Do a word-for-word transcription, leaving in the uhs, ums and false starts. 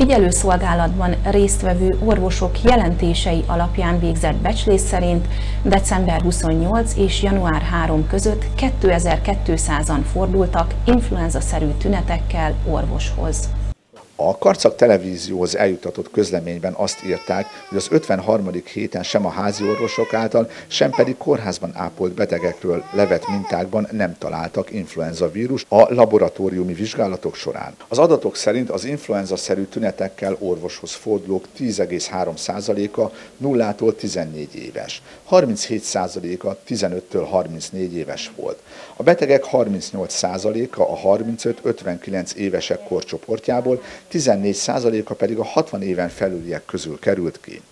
figyelőszolgálatban résztvevő orvosok jelentései alapján végzett becslés szerint december huszonnyolc és január harmadika között kétezer-kétszázan fordultak influenza-szerű tünetekkel orvoshoz. A Karcag Televízióhoz eljutatott közleményben azt írták, hogy az ötvenharmadik héten sem a házi orvosok által, sem pedig kórházban ápolt betegekről levett mintákban nem találtak influenza vírust a laboratóriumi vizsgálatok során. Az adatok szerint az influenza-szerű tünetekkel orvoshoz fordulók tíz egész három százaléka nullától tizennégy éves, harminchét százaléka tizenöttől harmincnégy éves volt. A betegek harmincnyolc százaléka a harmincöt-ötvenkilenc évesek korcsoportjából, tizennégy százaléka pedig a hatvan éven felüliek közül került ki.